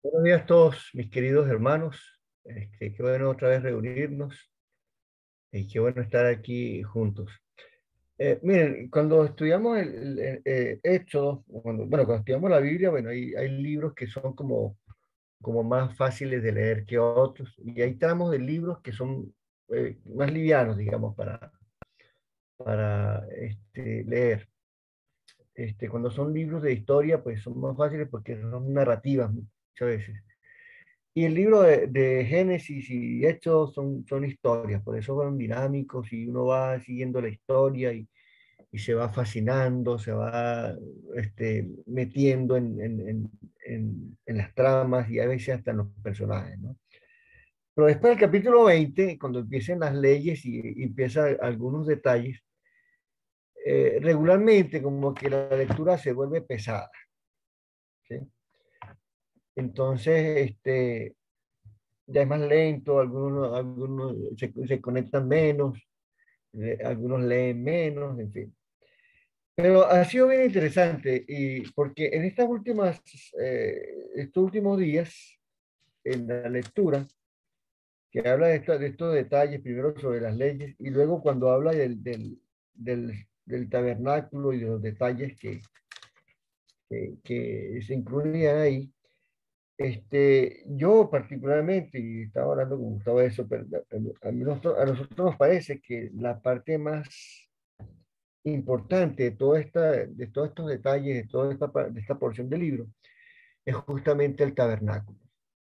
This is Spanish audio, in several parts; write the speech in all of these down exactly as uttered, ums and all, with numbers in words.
Buenos días a todos mis queridos hermanos. Este, qué bueno otra vez reunirnos y qué bueno estar aquí juntos. Eh, miren, cuando estudiamos el, el- el- eh, Éxodo, cuando, bueno, cuando estudiamos la Biblia, bueno, hay, hay libros que son como, como más fáciles de leer que otros y hay tramos de libros que son eh, más livianos, digamos, para, para este, leer. Este, cuando son libros de historia, pues son más fáciles porque son narrativas muchas veces. Y el libro de, de Génesis y Hechos son, son historias, por eso fueron dinámicos y uno va siguiendo la historia y, y se va fascinando, se va este, metiendo en, en, en, en, en las tramas y a veces hasta en los personajes, ¿no? Pero después del capítulo veinte, cuando empiezan las leyes y, y empiezan algunos detalles, eh, regularmente como que la lectura se vuelve pesada, ¿sí? Entonces, este, ya es más lento, algunos, algunos se, se conectan menos, eh, algunos leen menos, en fin. Pero ha sido bien interesante y porque en estas últimas, eh, estos últimos días, en la lectura, que habla de, esta- de estos detalles, primero sobre las leyes y luego cuando habla del, del, del, del tabernáculo y de los detalles que, que, que se incluían ahí. Este, yo particularmente, y estaba hablando con Gustavo de eso, pero a, a nosotros, a nosotros nos parece que la parte más importante de, toda esta, de todos estos detalles, de toda esta, pa- de esta porción del libro, es justamente el tabernáculo.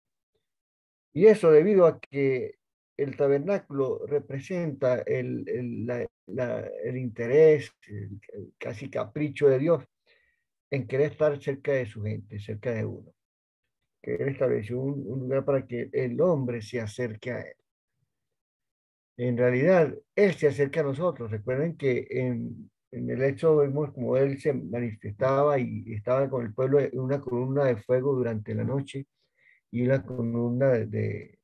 Y eso debido a que el tabernáculo representa el, el, la- la- el interés, el, el casi capricho de Dios en querer estar cerca de su gente, cerca de uno. Que Él estableció un, un lugar para que el hombre se acerque a Él. En realidad, Él se acerca a nosotros. Recuerden que en, en el hecho vemos como Él se manifestaba y estaba con el pueblo en una columna de fuego durante la noche y una columna de, de,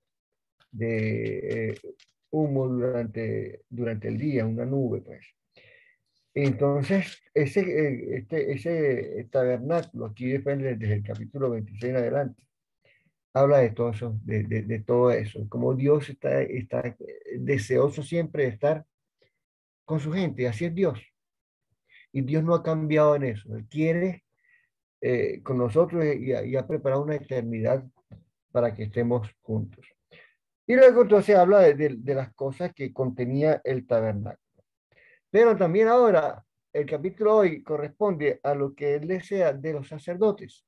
de, eh, humo durante, durante el día, una nube, pues. Entonces, ese, eh, este, ese tabernáculo, aquí después desde el capítulo veintiséis en adelante, habla de todo eso, de, de, de todo eso, como Dios está, está deseoso siempre de estar con su gente, así es Dios, y Dios no ha cambiado en eso, Él quiere eh, con nosotros y, ha y ha preparado una eternidad para que estemos juntos. Y luego entonces habla de, de, de las cosas que contenía el tabernáculo. Pero también ahora, el capítulo hoy corresponde a lo que Él desea de los sacerdotes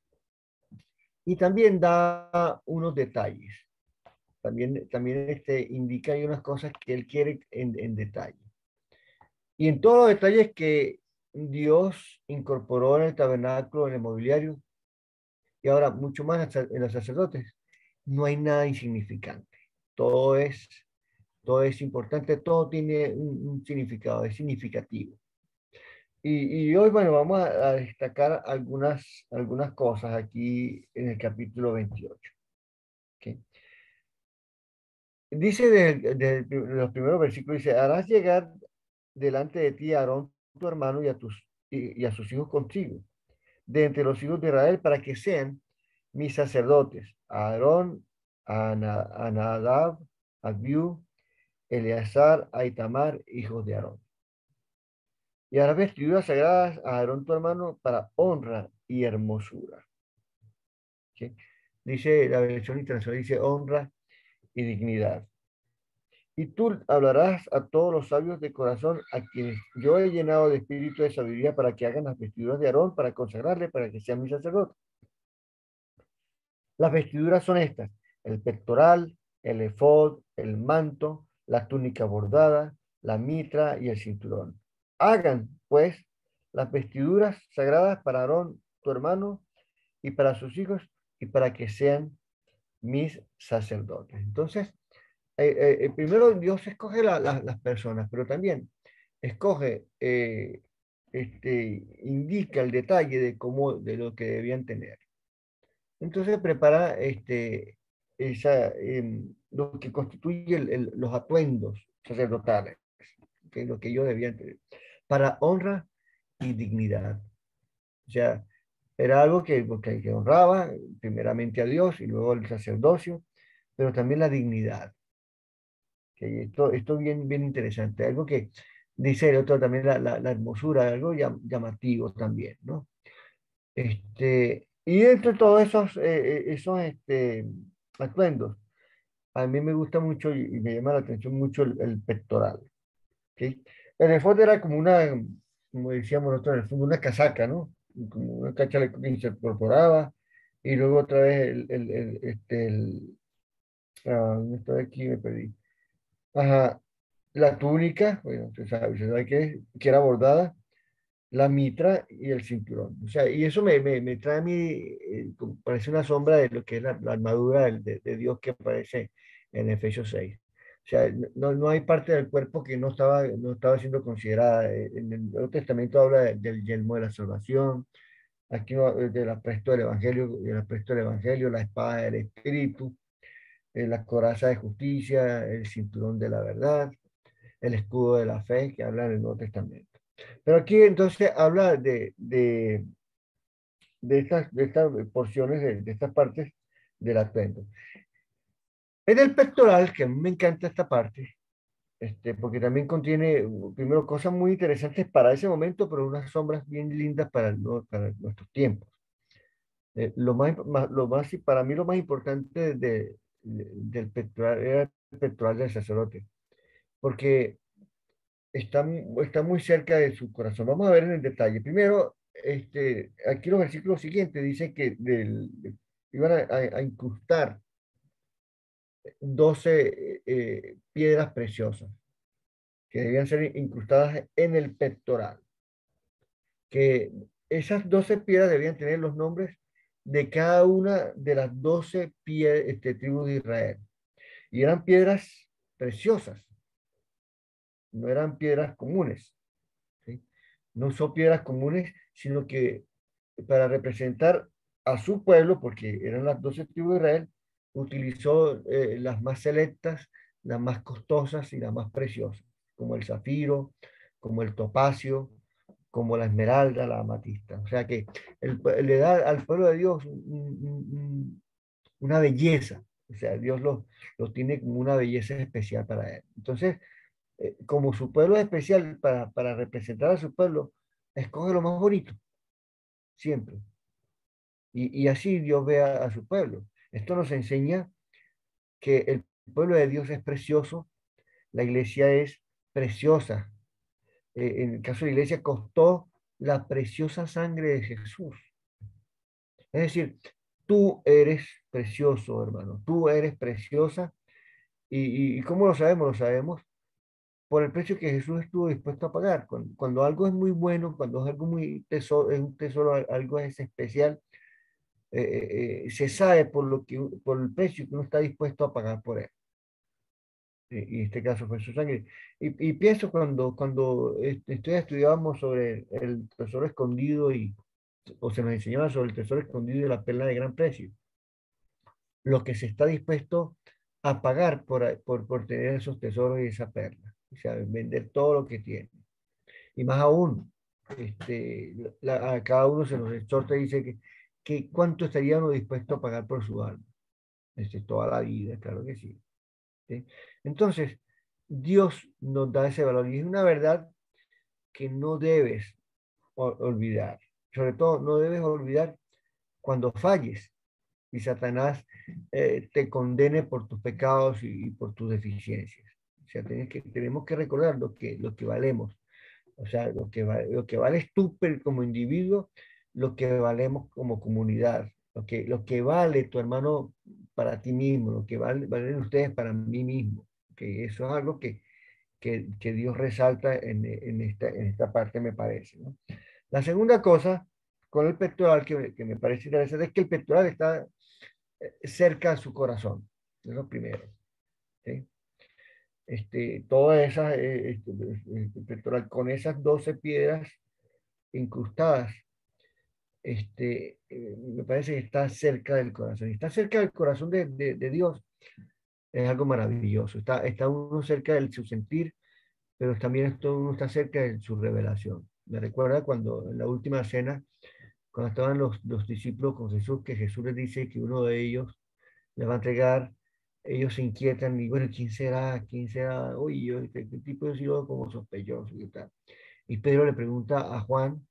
y también da unos detalles. También, también este, indica hay unas cosas que él quiere en, en detalle. Y en todos los detalles que Dios incorporó en el tabernáculo, en el mobiliario, y ahora mucho más en los sacerdotes, no hay nada insignificante. Todo es, todo es importante, todo tiene un, un significado, es significativo. Y, y hoy, bueno, vamos a, a destacar algunas, algunas cosas aquí en el capítulo veintiocho. ¿Ok? Dice de, de- de los primeros versículos, dice, harás llegar delante de ti a Aarón, tu hermano, y a, tus, y, y a sus hijos contigo, de entre los hijos de Israel, para que sean mis sacerdotes, a Aarón, a, Na- a Nadab, a Abiú, Eleazar, a Itamar, hijos de Aarón. Y harás vestiduras sagradas a Aarón, tu hermano, para honra y hermosura. ¿Sí? Dice la versión internacional, dice honra y dignidad. Y tú hablarás a todos los sabios de corazón, a quienes yo he llenado de espíritu de sabiduría para que hagan las vestiduras de Aarón, para consagrarle, para que sean mis sacerdotes. Las vestiduras son estas: el pectoral, el efod, el manto, la túnica bordada, la mitra y el cinturón. Hagan, pues, las vestiduras sagradas para Aarón, tu hermano, y para sus hijos, y para que sean mis sacerdotes. Entonces, eh, eh, eh, primero Dios escoge la- la- las personas, pero también escoge, eh, este, indica el detalle de cómo, de lo que debían tener. Entonces prepara este, esa, em, lo que constituye el- el- los atuendos sacerdotales, que es lo que ellos debían tener, para honra y dignidad. O sea, era algo que, que, que honraba primeramente a Dios y luego el sacerdocio, pero también la dignidad. Que esto, esto bien, bien interesante, algo que dice el otro también, la, la, la hermosura, algo llam- llamativo también, ¿no? Este, y entre todos esos, eh, eh, esos este, atuendos, a mí me gusta mucho y, y me llama la atención mucho el, el pectoral. ¿Sí? En el fondo era como una, como decíamos nosotros, en el fondo una casaca, ¿no? Como una cacha que se incorporaba y luego otra vez el, el, el, este, el, ah, ¿dónde estoy aquí? Me perdí. Ajá, la túnica, bueno, se sabe, se sabe que, es- que era bordada, la mitra y el cinturón. O sea, y eso me, me, me trae a mí, eh, como parece una sombra de lo que es la, la armadura del- de, de Dios que aparece en Efesios seis. O sea, no, no hay parte del cuerpo que no estaba, no estaba siendo considerada. Eh, En el Nuevo Testamento habla de- del yelmo de la salvación, aquí no, eh, del apresto del Evangelio, del apresto del Evangelio, la espada del Espíritu, eh, la coraza de justicia, el cinturón de la verdad, el escudo de la fe que habla en el Nuevo Testamento. Pero aquí entonces habla de, de, de estas, de estas porciones, de, de estas partes del atuendo. En el pectoral, que a mí me encanta esta parte, este, porque también contiene, uh, primero, cosas muy interesantes para ese momento, pero unas sombras bien lindas para, el nuevo- para nuestros tiempos. Eh, lo más, más- lo más, para mí lo más importante de, de- del pectoral era el pectoral del sacerdote, porque está, mu- está muy cerca de su corazón. Vamos a ver en el detalle. Primero, este, aquí los versículos siguientes dicen que del, de- iban a, a- a incrustar doce eh, piedras preciosas que debían ser incrustadas en el pectoral. Que esas doce piedras debían tener los nombres de cada una de las doce pie- este, tribus de Israel. Y eran piedras preciosas, no eran piedras comunes. ¿Sí? No son piedras comunes, sino que para representar a su pueblo, porque eran las doce tribus de Israel, utilizó eh, las más selectas, las más costosas y las más preciosas, como el zafiro, como el topacio, como la esmeralda, la amatista. O sea que el, le da al pueblo de Dios un, un, un, una belleza. O sea, Dios los lo tiene como una belleza especial para él. Entonces, eh, como su pueblo es especial para, para representar a su pueblo, escoge lo más bonito, siempre. Y, y así Dios ve a, a su pueblo. Esto nos enseña que el pueblo de Dios es precioso, la iglesia es preciosa. Eh, en el caso de la iglesia costó la preciosa sangre de Jesús. Es decir, tú eres precioso, hermano, tú eres preciosa. ¿Y, y, y cómo lo sabemos? Lo sabemos por el precio que Jesús estuvo dispuesto a pagar. Cuando, cuando algo es muy bueno, cuando es algo muy tesoro, es un tesoro, algo es especial, eh, eh, eh, se sabe por, lo que, por el precio que uno está dispuesto a pagar por él. Eh, Y en este caso fue su sangre. Y, y pienso cuando, cuando este, estoy estudiábamos sobre el tesoro escondido y, o se nos enseñaba sobre el tesoro escondido y la perla de gran precio, lo que se está dispuesto a pagar por, por, por tener esos tesoros y esa perla. O sea, vender todo lo que tiene. Y más aún, este, la- a cada uno se nos exhorta y dice que, que cuánto estaría uno dispuesto a pagar por su alma. Este, toda la vida, claro que sí. ¿Sí? Entonces, Dios nos da ese valor y es una verdad que no debes o- olvidar. Sobre todo, no debes olvidar cuando falles y Satanás eh, te condene por tus pecados y, y por tus deficiencias. O sea, tienes que, tenemos que recordar lo que, lo que valemos. O sea, lo que, va- lo que vales tú per- como individuo, lo que valemos como comunidad, lo que, lo que vale tu hermano para ti mismo, lo que vale, valen ustedes para mí mismo. Que eso es algo que, que, que Dios resalta en, en esta, en esta parte, me parece, ¿no? La segunda cosa con el pectoral que, me- que me parece interesante es que el pectoral está eh, cerca a su corazón. Es lo primero. ¿Sí? Este, toda esa, eh, este, este, pectoral con esas doce piedras incrustadas, este, eh, me parece que está cerca del corazón. Y está cerca del corazón de, de, de Dios es algo maravilloso. Está, está uno cerca de su sentir, pero también esto, uno está cerca de su revelación. Me recuerda cuando en la última cena cuando estaban los, los discípulos con Jesús, que Jesús les dice que uno de ellos les va a entregar, ellos se inquietan y bueno, ¿quién será? ¿Quién será? Uy, yo, este, este tipo yo sigo como sospechoso y tal. Y Pedro le pregunta a Juan,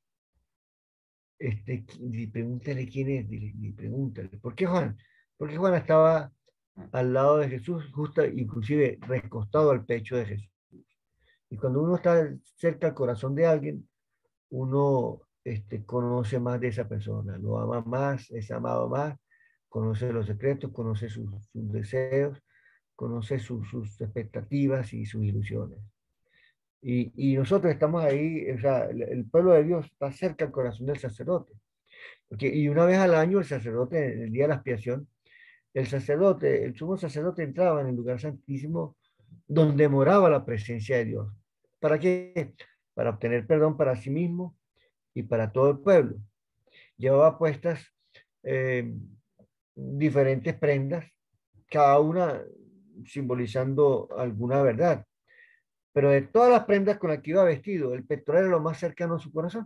este, y pregúntale quién es, dile, y pregúntale, ¿por qué Juan? Porque Juan estaba al lado de Jesús, justo, inclusive recostado al pecho de Jesús. Y cuando uno está cerca al corazón de alguien, uno este, conoce más de esa persona, lo ama más, es amado más, conoce los secretos, conoce sus, sus deseos, conoce sus, sus expectativas y sus ilusiones. Y, y nosotros estamos ahí, o sea, el, el pueblo de Dios está cerca al corazón del sacerdote. Porque, y una vez al año el sacerdote, en el día de la expiación, el sacerdote, el sumo sacerdote entraba en el lugar santísimo donde moraba la presencia de Dios. ¿Para qué? Para obtener perdón para sí mismo y para todo el pueblo. Llevaba puestas eh, diferentes prendas, cada una simbolizando alguna verdad. Pero de todas las prendas con las que iba vestido, el pectoral era lo más cercano a su corazón.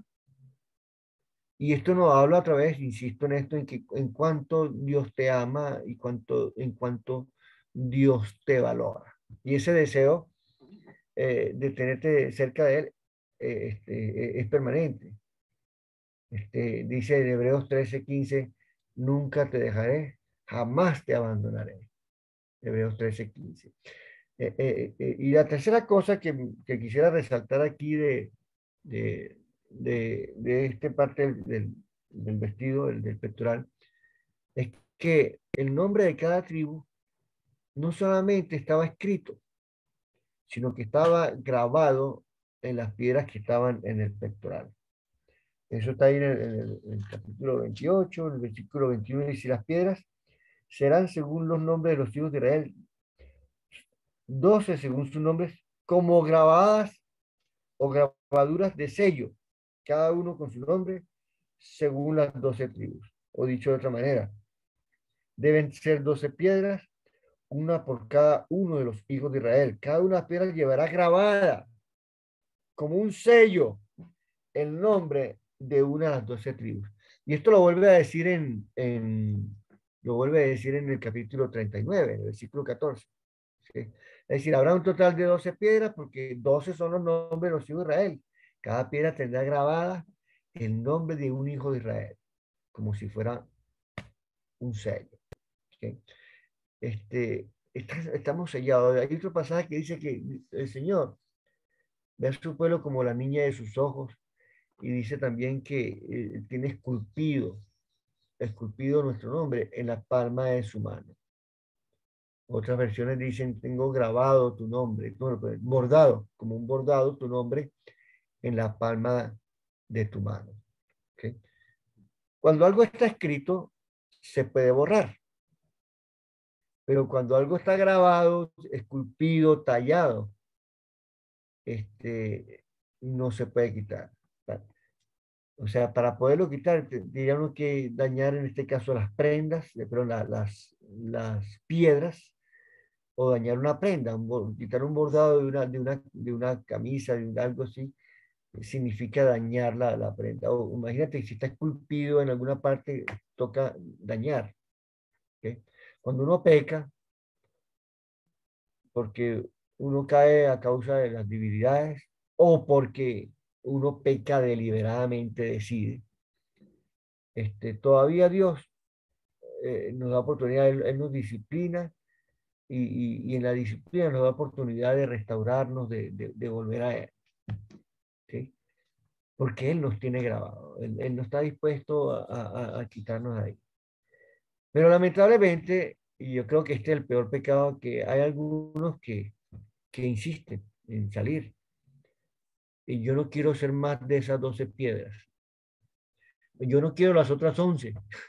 Y esto nos habla otra vez, insisto en esto, en, que, en cuanto Dios te ama y cuanto, en cuanto Dios te valora. Y ese deseo eh, de tenerte cerca de Él eh, este, es permanente. Este, dice en Hebreos trece quince, nunca te dejaré, jamás te abandonaré. Hebreos trece quince. Eh, eh, eh, y la tercera cosa que, que quisiera resaltar aquí de, de, de, de esta parte del, del, del vestido, del, del pectoral, es que el nombre de cada tribu no solamente estaba escrito, sino que estaba grabado en las piedras que estaban en el pectoral. Eso está ahí en el, en el, en el capítulo veintiocho, en el versículo veintiuno, dice, las piedras serán según los nombres de los hijos de Israel, doce según sus nombres, como grabadas o grabaduras de sello, cada uno con su nombre, según las doce tribus. O dicho de otra manera, deben ser doce piedras, una por cada uno de los hijos de Israel. Cada una piedra llevará grabada como un sello el nombre de una de las doce tribus. Y esto lo vuelve a decir en, en lo vuelve a decir en el capítulo treinta y nueve, en el versículo catorce. ¿Sí? Es decir, habrá un total de doce piedras porque doce son los nombres de los hijos de Israel. Cada piedra tendrá grabada el nombre de un hijo de Israel, como si fuera un sello. ¿Sí? Este, está, estamos sellados. Hay otro pasaje que dice que el Señor ve a su pueblo como la niña de sus ojos y dice también que eh, tiene esculpido, esculpido nuestro nombre en la palma de su mano. Otras versiones dicen, tengo grabado tu nombre, bueno, pues, bordado, como un bordado tu nombre en la palma de tu mano. ¿Okay? Cuando algo está escrito, se puede borrar, pero cuando algo está grabado, esculpido, tallado, este, no se puede quitar. O sea, para poderlo quitar, tendríamos que dañar en este caso las prendas, pero la, las, las piedras, o dañar una prenda, un, quitar un bordado de una, de una, de una camisa, de un, algo así, significa dañar la, la prenda. O imagínate, si está esculpido en alguna parte, toca dañar. ¿Okay? Cuando uno peca, porque uno cae a causa de las debilidades, o porque uno peca deliberadamente, decide. Este, todavía Dios eh, nos da oportunidad, Él, Él nos disciplina y, y, y, en la disciplina nos da oportunidad de restaurarnos, de, de, de volver a Él. ¿Sí? Porque Él nos tiene grabado, Él, Él no está dispuesto a, a, a quitarnos ahí. Pero lamentablemente, y yo creo que este es el peor pecado, que hay algunos que, que insisten en salir. Y yo no quiero ser más de esas doce piedras. Yo no quiero las otras once.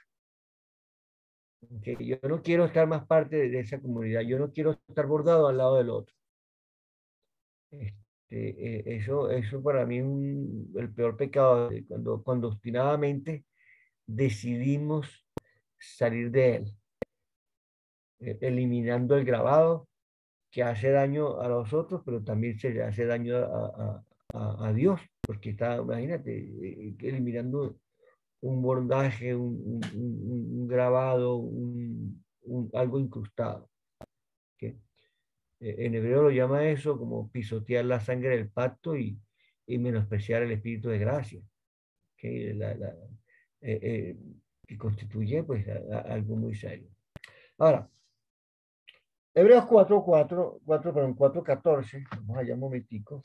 Okay, yo no quiero estar más parte de, de esa comunidad. Yo no quiero estar bordado al lado del otro. Este, eh, eso, eso para mí es un- el peor pecado, eh, cuando, cuando obstinadamente decidimos salir de él, eh, eliminando el grabado que hace daño a los otros, pero también se le hace daño a, a- a- a Dios, porque está, imagínate, eh, eliminando un bordaje, un, un, un- un grabado, un, un- algo incrustado. ¿Ok? Eh, En hebreo lo llama eso como pisotear la sangre del pacto y, y menospreciar el espíritu de gracia, que, la, la, eh, eh, que constituye pues a- a- algo muy serio. Ahora, Hebreos cuatro cuatro cuatro perdón, cuatro catorce, vamos allá un momentico,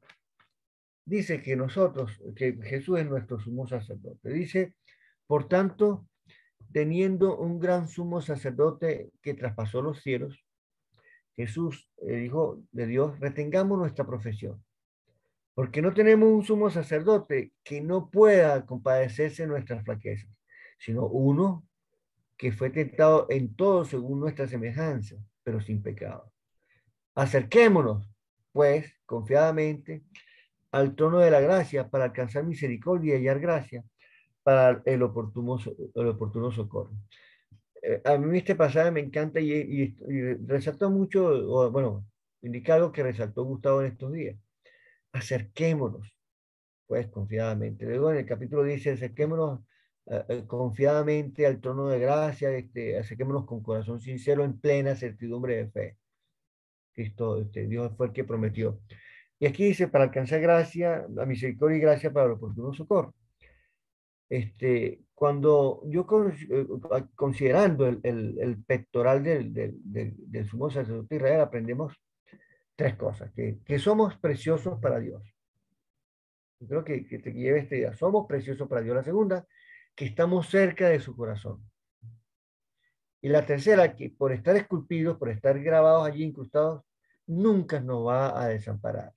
dice que nosotros, que Jesús es nuestro sumo sacerdote. Dice, por tanto, teniendo un gran sumo sacerdote que traspasó los cielos, Jesús, el Hijo de Dios, retengamos nuestra profesión. Porque no tenemos un sumo sacerdote que no pueda compadecerse de nuestras flaquezas, sino uno que fue tentado en todo según nuestra semejanza, pero sin pecado. Acerquémonos, pues, confiadamente al trono de la gracia para alcanzar misericordia y hallar gracia para el oportuno, el oportuno socorro. Eh, a mí este pasaje me encanta y, y, y resaltó mucho, o, bueno, indica algo que resaltó Gustavo en estos días. Acerquémonos, pues, confiadamente. Luego en el capítulo dice, acerquémonos eh, eh, confiadamente al trono de gracia, este, acerquémonos con corazón sincero en plena certidumbre de fe. Cristo, este, Dios fue el que prometió. Y aquí dice, para alcanzar gracia, la misericordia y gracia para el oportuno socorro. Este, cuando yo con- eh, considerando el, el- el pectoral del, del, del, del sumo sacerdote de Israel, aprendemos tres cosas, que, que somos preciosos para Dios. Yo creo que, que te lleve esta idea. Somos preciosos para Dios. La segunda, que estamos cerca de su corazón. Y la tercera, que por estar esculpidos, por estar grabados allí, incrustados, nunca nos va a desamparar.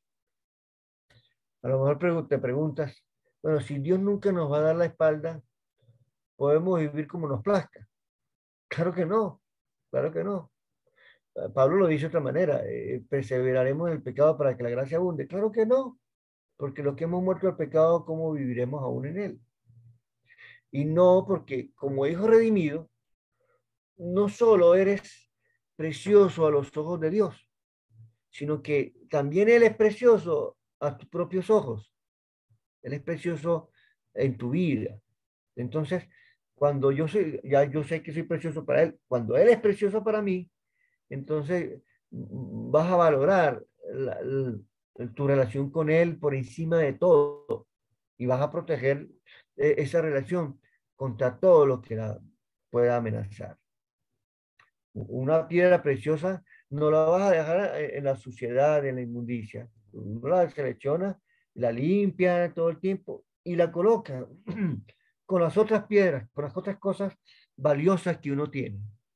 A lo mejor te preguntas, bueno, si Dios nunca nos va a dar la espalda, ¿podemos vivir como nos plazca? Claro que no, claro que no. Pablo lo dice de otra manera, eh, perseveraremos en el pecado para que la gracia abunde. Claro que no, porque los que hemos muerto al pecado, ¿cómo viviremos aún en él? Y no porque como hijo redimido, no solo eres precioso a los ojos de Dios, sino que también Él es precioso a tus propios ojos. Él es precioso en tu vida. Entonces, cuando yo soy, ya yo sé que soy precioso para Él, cuando Él es precioso para mí, entonces vas a valorar la, la, tu relación con Él por encima de todo y vas a proteger eh, esa relación contra todo lo que la pueda amenazar. Una piedra preciosa no la vas a dejar en la suciedad, en la inmundicia. Uno la selecciona, la limpia todo el tiempo y la coloca con las otras piedras, con las otras cosas valiosas que uno tiene.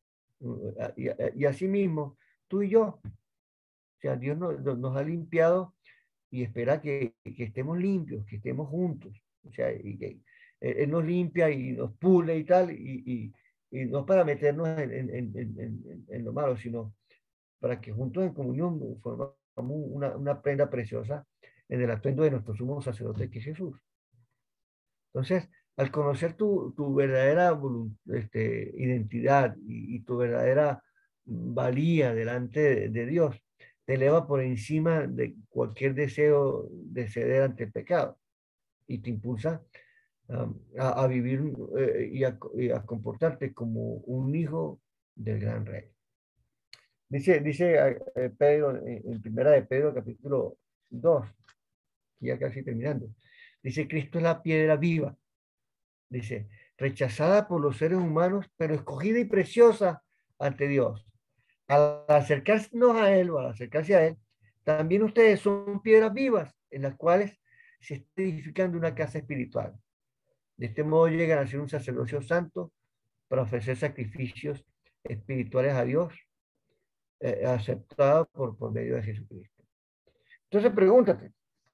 Y, y así mismo, tú y yo, o sea, Dios nos, nos ha limpiado y espera que, que, estemos limpios, que estemos juntos. O sea, y que Él nos limpia y nos pule y tal, y, y, y no para meternos en, en, en, en, en lo malo, sino para que juntos en comunión formamos una, una prenda preciosa en el atuendo de nuestro sumo sacerdote que es Jesús. Entonces, al conocer tu, tu verdadera este, identidad y, y, tu verdadera valía delante de, de Dios, te eleva por encima de cualquier deseo de ceder ante el pecado y te impulsa um, a, a, vivir eh, y, a, y a comportarte como un hijo del gran rey. Dice, dice eh, Pedro, en, en primera de Pedro, capítulo dos, ya casi terminando, dice, Cristo es la piedra viva, dice, rechazada por los seres humanos, pero escogida y preciosa ante Dios. Al acercarnos a Él o al acercarse a Él, también ustedes son piedras vivas en las cuales se está edificando una casa espiritual. De este modo llegan a ser un sacerdocio santo para ofrecer sacrificios espirituales a Dios, eh, aceptados por, por medio de Jesucristo. Entonces pregúntate,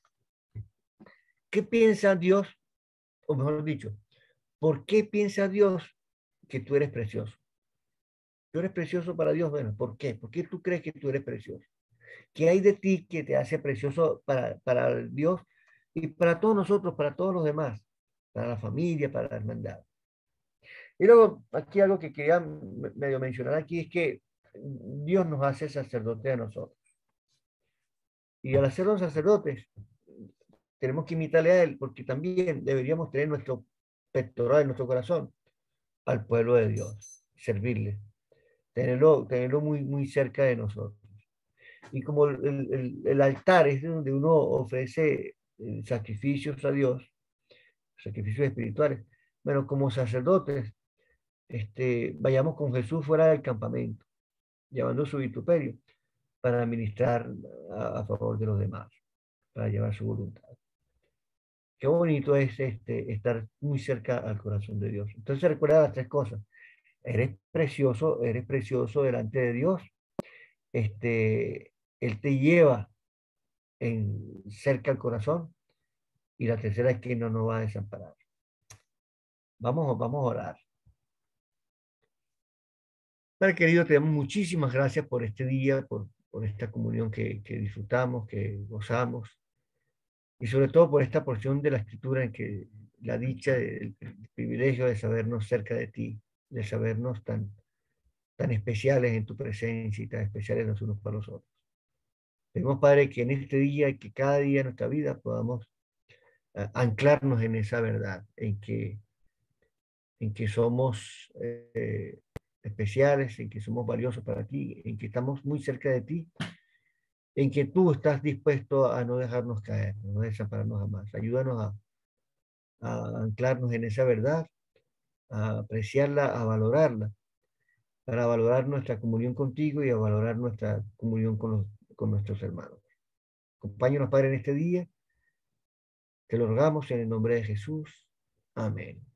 ¿qué piensa Dios? O mejor dicho, ¿por qué piensa Dios que tú eres precioso? ¿Tú eres precioso para Dios? Bueno, ¿por qué? ¿Por qué tú crees que tú eres precioso? ¿Qué hay de ti que te hace precioso para, para Dios y para todos nosotros, para todos los demás, para la familia, para la hermandad? Y luego, aquí algo que quería medio mencionar aquí es que Dios nos hace sacerdotes a nosotros. Y al hacernos sacerdotes, tenemos que imitarle a Él, porque también deberíamos tener nuestro pectoral de nuestro corazón al pueblo de Dios, servirle, tenerlo, tenerlo muy, muy cerca de nosotros. Y como el, el, el altar es donde uno ofrece eh, sacrificios a Dios, sacrificios espirituales, bueno, como sacerdotes, este, vayamos con Jesús fuera del campamento, llevando su vituperio para ministrar a, a favor de los demás, para llevar su voluntad. Qué bonito es este, estar muy cerca al corazón de Dios. Entonces recuerda las tres cosas. Eres precioso, eres precioso delante de Dios. Este, Él te lleva en, cerca al corazón. Y la tercera es que no nos va a desamparar. Vamos, vamos a orar. Padre querido, te damos muchísimas gracias por este día, por, por esta comunión que, que disfrutamos, que gozamos. Y sobre todo por esta porción de la escritura en que la dicha, el, el privilegio de sabernos cerca de ti, de sabernos tan, tan especiales en tu presencia y tan especiales los unos para los otros. Pedimos, Padre, que en este día y que cada día de nuestra vida podamos uh, anclarnos en esa verdad, en que, en que somos eh, especiales, en que somos valiosos para ti, en que estamos muy cerca de ti, en que tú estás dispuesto a no dejarnos caer, no desampararnos jamás. Ayúdanos a, a anclarnos en esa verdad, a apreciarla, a valorarla, para valorar nuestra comunión contigo y a valorar nuestra comunión con, los, con nuestros hermanos. Acompáñanos, Padre, en este día. Te lo rogamos en el nombre de Jesús. Amén.